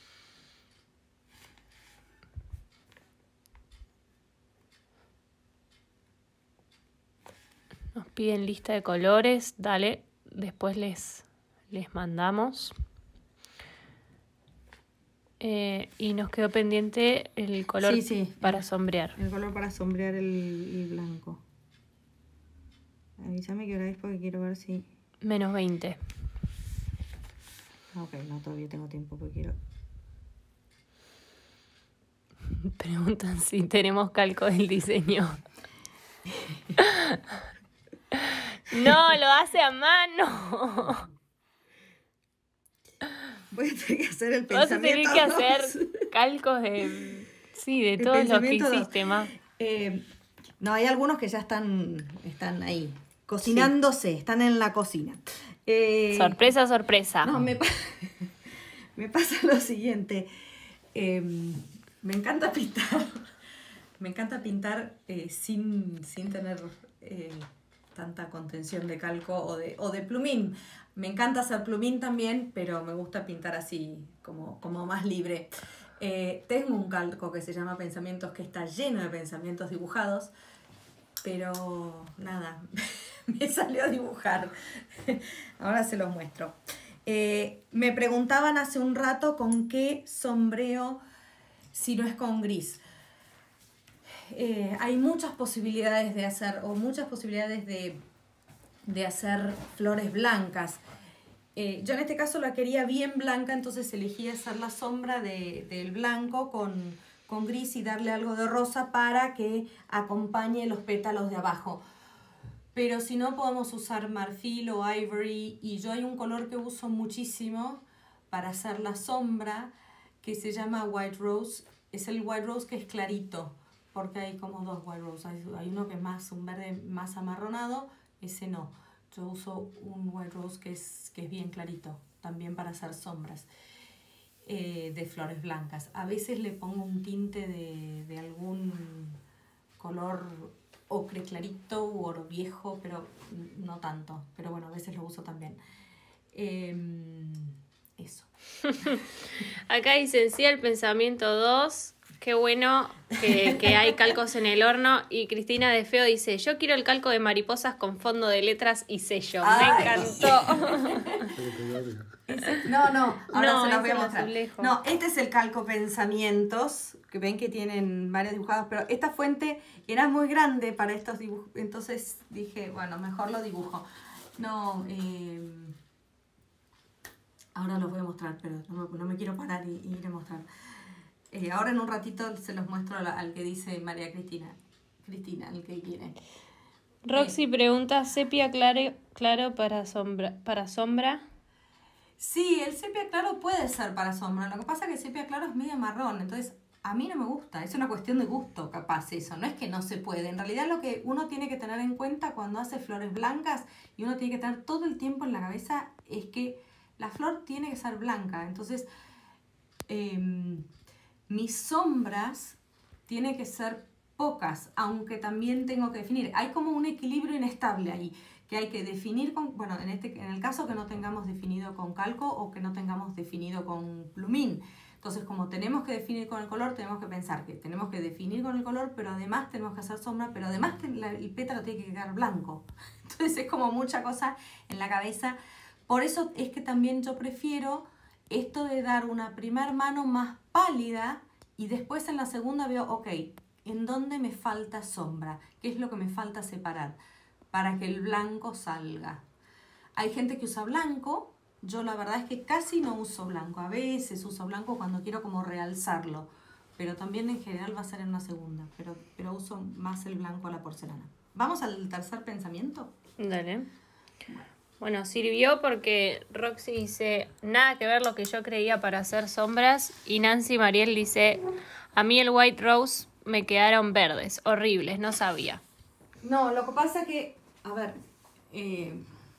Nos piden lista de colores, dale, después les, les mandamos. Eh, y nos quedó pendiente el color sí, sí, para el, sombrear. El color para sombrear el, el blanco. Avísame qué hora es porque quiero ver si... Menos veinte. Ok, no, todavía tengo tiempo porque quiero... Preguntan si tenemos calco del diseño. No, lo hace a mano. Voy a tener que hacer el Vas pensamiento. a tener que hacer calcos de... Sí, de el todos los que pensamiento hiciste, Ma. Eh, no, hay algunos que ya están, están ahí, cocinándose, sí. Están en la cocina. Eh, sorpresa, sorpresa. No, me, pa me pasa lo siguiente. Eh, me encanta pintar. Me encanta pintar eh, sin, sin tener... Eh, tanta contención de calco o de, o de plumín. Me encanta hacer plumín también, pero me gusta pintar así, como, como más libre. Eh, tengo un calco que se llama Pensamientos, que está lleno de pensamientos dibujados, pero nada, me salió a dibujar. Ahora se los muestro. Eh, me preguntaban hace un rato con qué sombreo si no es con gris. Eh, hay muchas posibilidades de hacer, o muchas posibilidades de, de hacer flores blancas. Eh, yo en este caso la quería bien blanca, entonces elegí hacer la sombra de, del blanco con, con gris y darle algo de rosa para que acompañe los pétalos de abajo. Pero si no, podemos usar marfil o ivory, y yo hay un color que uso muchísimo para hacer la sombra que se llama white rose. Es el white rose que es clarito, porque hay como dos white rose. Hay, hay uno que es más un verde más amarronado, ese no. Yo uso un white rose que es, que es bien clarito, también para hacer sombras eh, de flores blancas. A veces le pongo un tinte de, de algún color ocre clarito u oro viejo, pero no tanto. Pero bueno, a veces lo uso también. Eh, eso. Acá dicen, sí, el pensamiento dos. Qué bueno que, que hay calcos en el horno. Y Cristina de Feo dice, yo quiero el calco de mariposas con fondo de letras y sello. Ay. Me encantó. Ese, no, no, ahora No, se los voy ese a es mostrar. azulejo. No, este es el calco pensamientos, que ven que tienen varios dibujados, pero esta fuente era muy grande para estos dibujos, entonces dije, bueno, mejor lo dibujo. No, eh, ahora los voy a mostrar, pero no me, no me quiero parar y, y ir a mostrar. Eh, ahora en un ratito se los muestro al, al que dice María Cristina. Cristina, el que quiere. Roxy pregunta, sepia claro, claro para sombra, para sombra. Sí, el sepia claro puede ser para sombra. Lo que pasa es que el sepia claro es medio marrón, entonces a mí no me gusta. Es una cuestión de gusto, capaz eso. No es que no se puede. En realidad lo que uno tiene que tener en cuenta cuando hace flores blancas, y uno tiene que tener todo el tiempo en la cabeza, es que la flor tiene que ser blanca. Entonces, eh, mis sombras tienen que ser pocas, aunque también tengo que definir. Hay como un equilibrio inestable ahí, que hay que definir con, bueno, en, este, en el caso que no tengamos definido con calco o que no tengamos definido con plumín. Entonces, como tenemos que definir con el color, tenemos que pensar que tenemos que definir con el color, pero además tenemos que hacer sombra, pero además la, el pétalo tiene que quedar blanco. Entonces es como mucha cosa en la cabeza. Por eso es que también yo prefiero esto de dar una primer mano más pálida y después en la segunda veo, ok, ¿en dónde me falta sombra? ¿Qué es lo que me falta separar? Para que el blanco salga. Hay gente que usa blanco, yo la verdad es que casi no uso blanco, a veces uso blanco cuando quiero como realzarlo, pero también en general va a ser en una segunda, pero, pero uso más el blanco a la porcelana. ¿Vamos al tercer pensamiento? Dale. Bueno, sirvió porque Roxy dice, nada que ver lo que yo creía para hacer sombras, y Nancy Mariel dice, a mí el White Rose me quedaron verdes, horribles, no sabía. No, lo que pasa que, a ver, eh,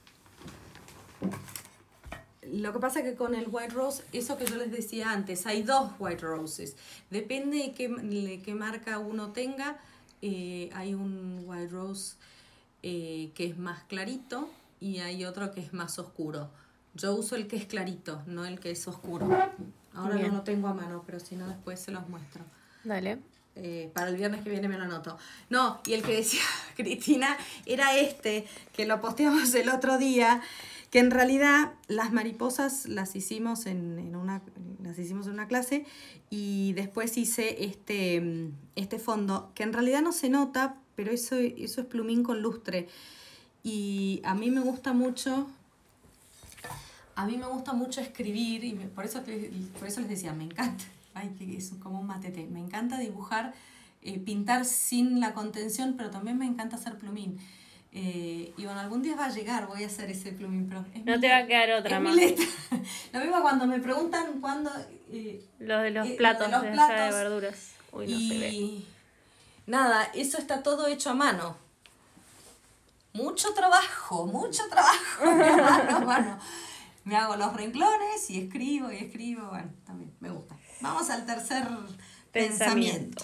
lo que pasa que con el White Rose, eso que yo les decía antes, hay dos White Roses. Depende de qué, de qué marca uno tenga, eh, hay un White Rose eh, que es más clarito y hay otro que es más oscuro. Yo uso el que es clarito, no el que es oscuro. Ahora Bien. no lo tengo a mano, pero si no después se los muestro. Dale. Eh, para el viernes que viene me lo anoto. No, y el que decía Cristina era este, que lo posteamos el otro día, que en realidad las mariposas las hicimos en, en una, las hicimos en una clase, y después hice este, este fondo, que en realidad no se nota, pero eso, eso es plumín con lustre. Y a mí me gusta mucho, a mí me gusta mucho escribir, y me, por, eso, por eso les decía, me encanta. Ay, que es como un matete. Me encanta dibujar, eh, pintar sin la contención, pero también me encanta hacer plumín. Eh, y bueno, algún día va a llegar, voy a hacer ese plumín, pero es No mi, te va a quedar otra es más. mi letra. Lo mismo cuando me preguntan cuándo... Eh, Lo de los eh, platos, lo de los de, platos, allá de verduras. Uy, no y se ve. nada, eso está todo hecho a mano. Mucho trabajo, mucho trabajo. mano a mano. Me hago los renglones y escribo y escribo. Bueno, también me gusta. Vamos al tercer pensamiento. Pensamiento.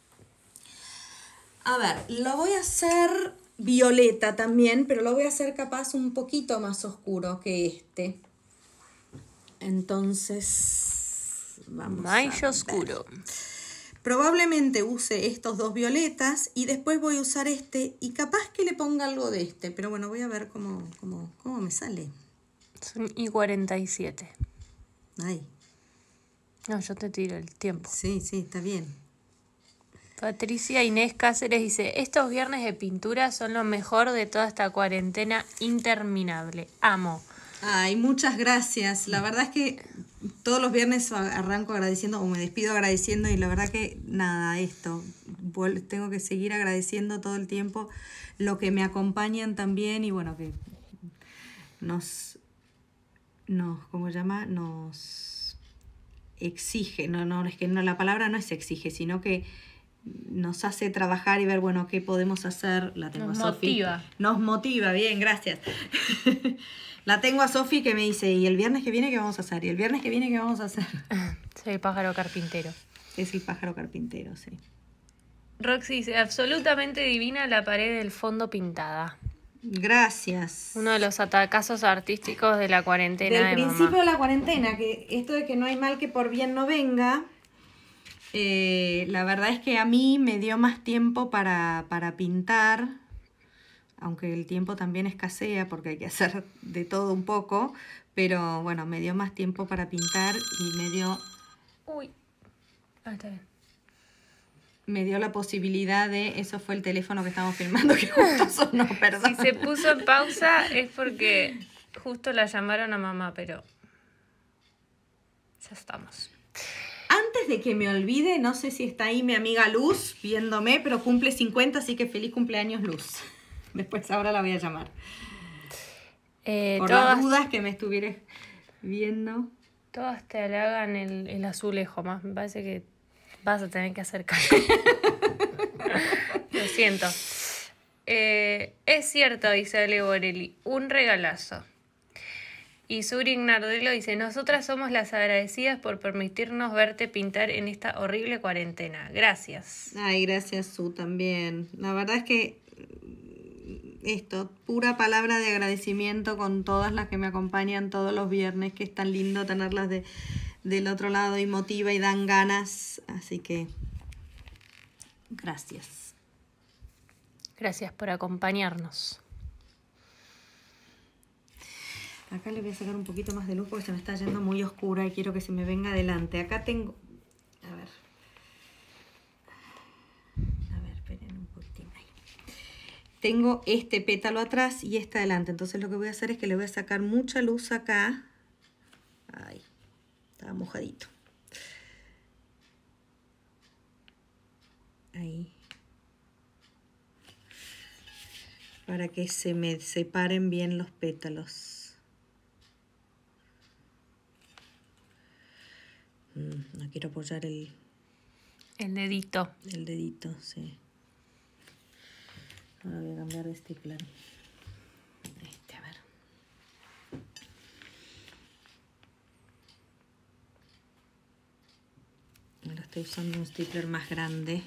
A ver, lo voy a hacer violeta también, pero lo voy a hacer capaz un poquito más oscuro que este. Entonces, vamos a Mayo ver. oscuro. Probablemente use estos dos violetas y después voy a usar este y capaz que le ponga algo de este, pero bueno, voy a ver cómo, cómo, cómo me sale. Son y cuarenta y siete. Ay, No, yo te tiro el tiempo. sí, sí, está bien. Patricia Inés Cáceres dice, estos viernes de pintura son lo mejor de toda esta cuarentena interminable. Amo. Ay, muchas gracias. La verdad es que todos los viernes arranco agradeciendo o me despido agradeciendo y la verdad que nada, esto, vuel- tengo que seguir agradeciendo todo el tiempo lo que me acompañan también y bueno, que nos, nos, ¿cómo se llama? Nos exige, no, no, es que no, la palabra no es exige, sino que nos hace trabajar y ver, bueno, qué podemos hacer. La tengo Nos a Sofi. motiva. Nos motiva, bien, gracias. La tengo a Sofi que me dice, ¿y el viernes que viene qué vamos a hacer? ¿Y el viernes que viene qué vamos a hacer? Soy el pájaro carpintero. Es el pájaro carpintero, sí. Roxy dice, absolutamente divina la pared del fondo pintada. Gracias. Uno de los atacazos artísticos de la cuarentena Del de principio mamá. de la cuarentena, que esto de que no hay mal que por bien no venga, eh, la verdad es que a mí me dio más tiempo para, para pintar, aunque el tiempo también escasea porque hay que hacer de todo un poco, pero bueno, me dio más tiempo para pintar y me dio, Uy. Ah, está bien. me dio la posibilidad de, eso fue el teléfono que estamos filmando que justo sonó, perdón. Si se puso en pausa es porque justo la llamaron a mamá, pero ya estamos. Antes de que me olvide, no sé si está ahí mi amiga Luz viéndome, pero cumple cincuenta, así que feliz cumpleaños, Luz. Después ahora la voy a llamar. Eh, Por todas, las dudas que me estuvieras viendo. todas te halagan el, el azulejo, más me parece que vas a tener que hacer caso. Lo siento. Eh, es cierto, dice Ale Borelli, un regalazo. Y Suri Nardelo dice, nosotras somos las agradecidas por permitirnos verte pintar en esta horrible cuarentena. Gracias. Ay, gracias, Su, también. La verdad es que esto, pura palabra de agradecimiento con todas las que me acompañan todos los viernes, que es tan lindo tenerlas de, del otro lado y motiva y dan ganas. Así que, gracias. Gracias por acompañarnos. Acá le voy a sacar un poquito más de luz porque se me está yendo muy oscura y quiero que se me venga adelante. Acá tengo... A ver. A ver, esperen un poquitín ahí. Tengo este pétalo atrás y este adelante. Entonces lo que voy a hacer es que le voy a sacar mucha luz acá. Ay, estaba mojadito. Ahí. Para que se me separen bien los pétalos. No quiero apoyar el, El dedito. el dedito, sí. Ahora voy a cambiar de stapler. Este, a ver. Ahora estoy usando un stapler más grande.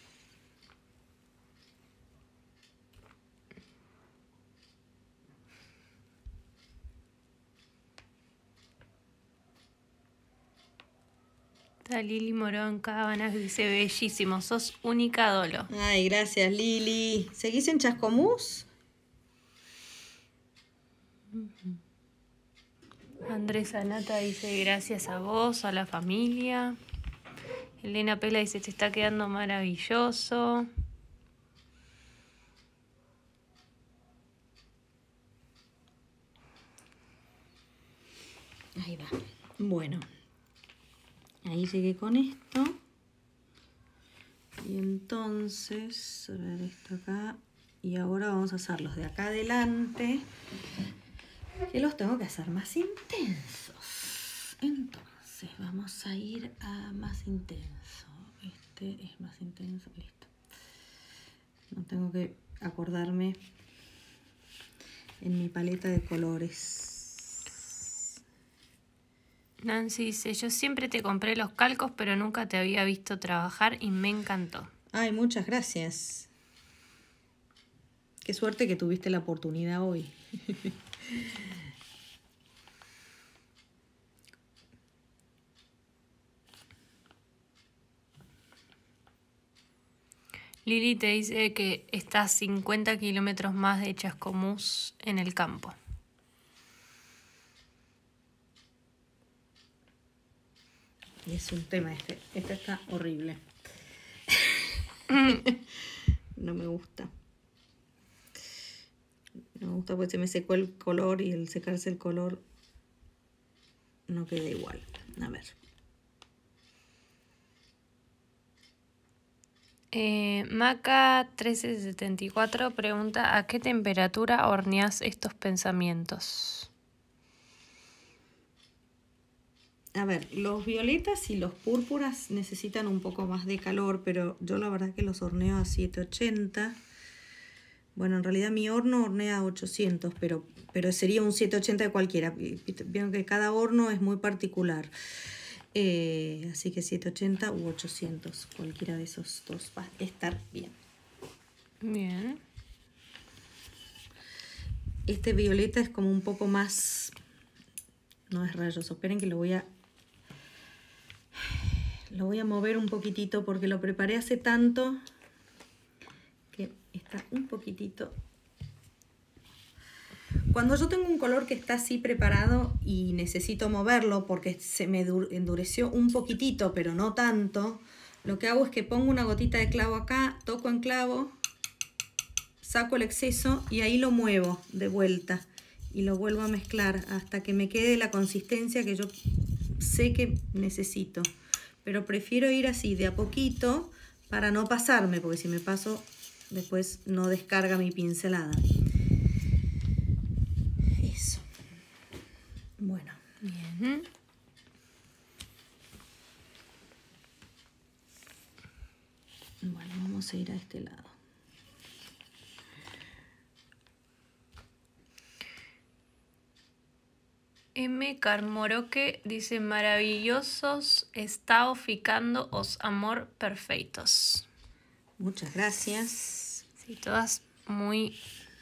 Lili Morón Cábanas dice, bellísimo, sos única, Dolo. Ay, gracias, Lili. ¿Seguís en Chascomús? Andrés Anata dice, gracias a vos, a la familia. Elena Pela dice, te está quedando maravilloso. Ahí va. Bueno. Ahí llegué con esto. Y entonces, a ver esto acá. Y ahora vamos a hacerlos de acá adelante. Que los tengo que hacer más intensos. Entonces, vamos a ir a más intenso. Este es más intenso. Listo. No tengo que acordarme en mi paleta de colores. Nancy dice, yo siempre te compré los calcos, pero nunca te había visto trabajar y me encantó. Ay, muchas gracias. Qué suerte que tuviste la oportunidad hoy. Lili te dice que está a cincuenta kilómetros más de Chascomús en el campo. Y es un tema este. Este está horrible. No me gusta. Me gusta porque se me secó el color y al secarse el color no queda igual. A ver. Eh, Maca trece setenta y cuatro pregunta: ¿a qué temperatura horneas estos pensamientos? A ver, los violetas y los púrpuras necesitan un poco más de calor, pero yo la verdad que los horneo a setecientos ochenta. Bueno, en realidad mi horno hornea a ochocientos, pero, pero sería un setecientos ochenta de cualquiera. Vieron que cada horno es muy particular. Eh, así que setecientos ochenta u ochocientos, cualquiera de esos dos va a estar bien. Bien. Este violeta es como un poco más... No es rayoso. Esperen que lo voy a... Lo voy a mover un poquitito porque lo preparé hace tanto que está un poquitito... Cuando yo tengo un color que está así preparado y necesito moverlo porque se me endureció un poquitito, pero no tanto, lo que hago es que pongo una gotita de clavo acá, toco en clavo, saco el exceso y ahí lo muevo de vuelta y lo vuelvo a mezclar hasta que me quede la consistencia que yo sé que necesito. Pero prefiero ir así de a poquito para no pasarme, porque si me paso después no descarga mi pincelada. Eso. Bueno. Bien. Bueno, vamos a ir a este lado. M. Carmoroque dice: maravillosos estao ficando os amor perfeitos. Muchas gracias. Sí, todas muy,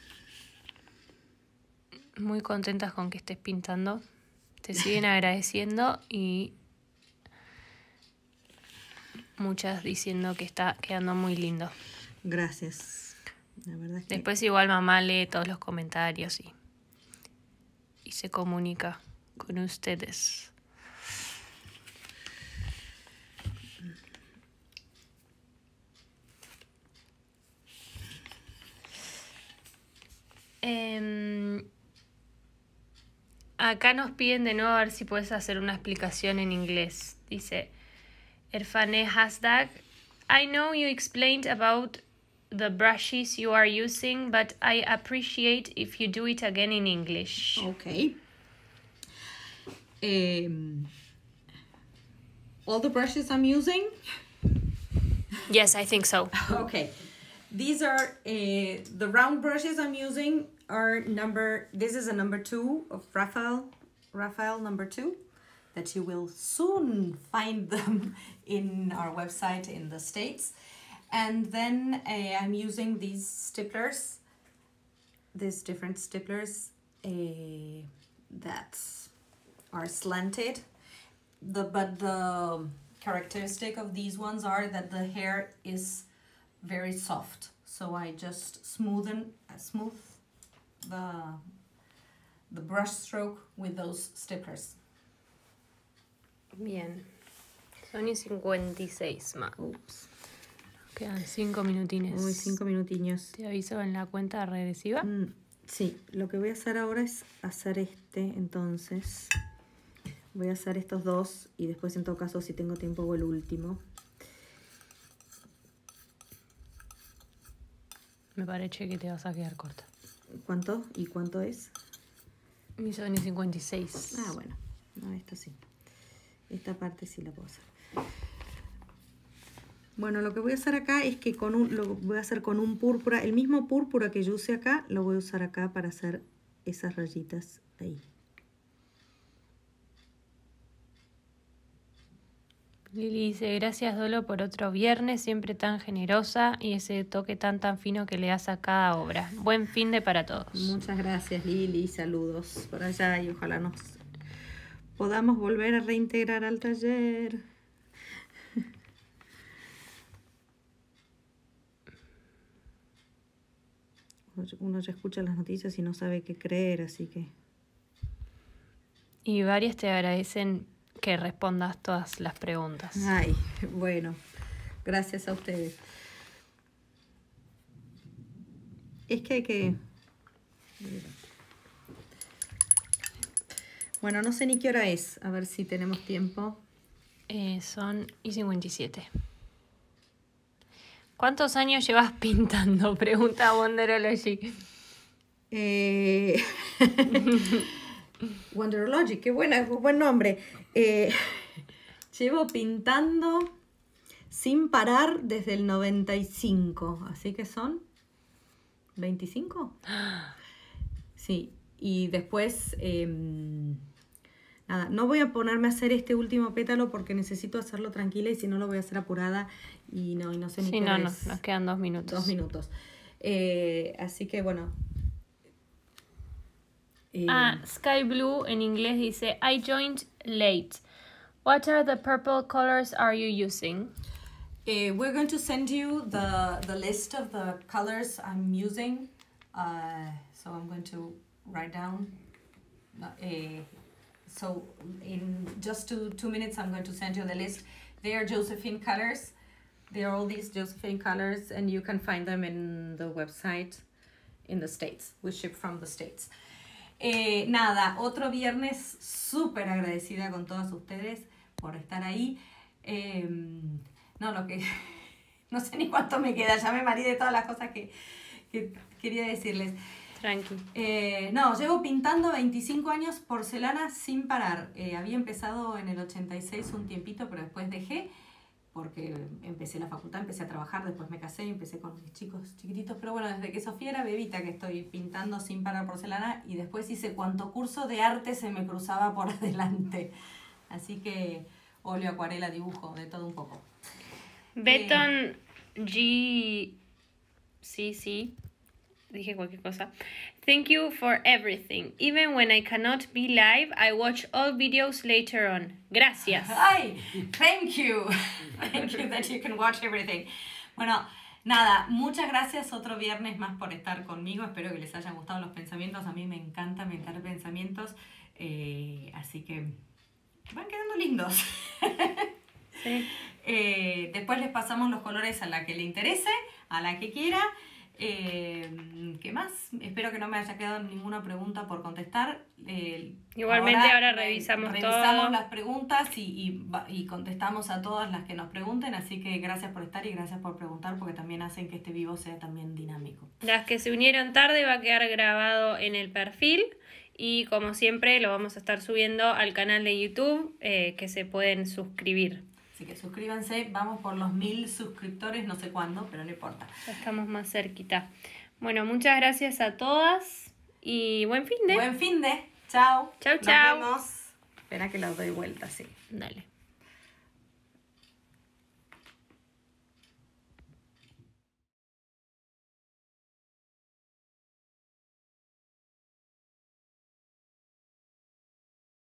muy contentas con que estés pintando. Te siguen agradeciendo y muchas diciendo que está quedando muy lindo. Gracias. La verdad es que... Después igual mamá lee todos los comentarios y, y se comunica con ustedes. Eh, acá nos piden de nuevo a ver si puedes hacer una explicación en inglés. Dice Erfane Hashtag: I know you explained about the brushes you are using, but I appreciate if you do it again in English. Okay. Um, all the brushes I'm using? Yes, I think so. Okay. These are uh, the round brushes I'm using are number, this is a number two of Raphael, Raphael number two, that you will soon find them in our website in the States. And then uh, I'm using these stipplers, these different stipplers uh, that are slanted. The, but the characteristic of these ones are that the hair is very soft, so I just smoothen uh, smooth the the brush stroke with those stipplers. Bien. Son y cincuenta y seis más. Oops. Quedan cinco minutines. Uy, cinco minutiños. ¿Te aviso en la cuenta regresiva? Mm, sí, lo que voy a hacer ahora es hacer este, entonces. Voy a hacer estos dos y después en todo caso si tengo tiempo hago el último. Me parece que te vas a quedar corta. ¿Cuánto? ¿Y cuánto es? Mi son y cincuenta y seis. Ah, bueno. No, esto sí. Esta parte sí la puedo hacer. Bueno, lo que voy a hacer acá es que con un, lo voy a hacer con un púrpura. El mismo púrpura que yo usé acá, lo voy a usar acá para hacer esas rayitas ahí. Lili dice: gracias Dolo por otro viernes, siempre tan generosa y ese toque tan tan fino que le das a cada obra. Buen fin de para todos. Muchas gracias Lili, saludos por allá y ojalá nos podamos volver a reintegrar al taller. Uno ya escucha las noticias y no sabe qué creer, así que... Y varias te agradecen que respondas todas las preguntas. Ay, bueno, gracias a ustedes. Es que hay que... Bueno, no sé ni qué hora es. A ver si tenemos tiempo. Eh, son y cincuenta y siete. ¿Cuántos años llevas pintando? Pregunta Wonderology. Eh... Wonderology, qué buena, buen nombre. Eh, llevo pintando sin parar desde el noventa y cinco, así que son veinticinco. Sí, y después, eh, nada, no voy a ponerme a hacer este último pétalo porque necesito hacerlo tranquila y si no lo voy a hacer apurada y no, y no sé ni Sí, qué no, hora no, es. nos quedan dos minutos. Dos minutos. Eh, así que bueno. Eh, Ah, Sky Blue en inglés dice, I joined late. What are the purple colors are you using? Uh, we're going to send you the, the list of the colors I'm using. Uh, so I'm going to write down. Uh, so in just two, two minutes, I'm going to send you the list. They are Josephine colors. They are all these Josephine colors, and you can find them in the website in the States. We ship from the States. Eh, nada, otro viernes súper agradecida con todas ustedes por estar ahí. Eh, no, lo que... No sé ni cuánto me queda, ya me marí de todas las cosas que, que quería decirles. Tranqui. Eh, no, llevo pintando veinticinco años porcelana sin parar. Eh, había empezado en el ochenta y seis un tiempito, pero después dejé porque empecé la facultad, empecé a trabajar, después me casé y empecé con mis chicos chiquititos. Pero bueno, desde que Sofía era bebita que estoy pintando sin parar porcelana y después hice cuanto curso de arte se me cruzaba por adelante. Así que óleo, acuarela, dibujo, de todo un poco. Beton G... Sí, sí. Dije cualquier cosa. Thank you for everything. Even when I cannot be live, I watch all videos later on. Gracias. Ay, thank you. Thank you that you can watch everything. Bueno, nada, muchas gracias otro viernes más por estar conmigo. Espero que les hayan gustado los pensamientos. A mí me encanta meter pensamientos. Eh, así que van quedando lindos. Sí. Eh, después les pasamos los colores a la que le interese, a la que quiera. Eh, ¿Qué más? Espero que no me haya quedado ninguna pregunta por contestar. Eh, Igualmente ahora, ahora revisamos, revisamos todo. las preguntas y, y, y contestamos a todas las que nos pregunten. Así que gracias por estar y gracias por preguntar porque también hacen que este vivo sea también dinámico. Las que se unieron tarde va a quedar grabado en el perfil y como siempre lo vamos a estar subiendo al canal de YouTube eh, que se pueden suscribir. Así que suscríbanse, vamos por los mil suscriptores, no sé cuándo, pero no importa. Ya estamos más cerquita. Bueno, muchas gracias a todas y buen fin de. Buen fin de. Chao. Chau, Nos chau. vemos. Espera que la doy vuelta, sí. Dale.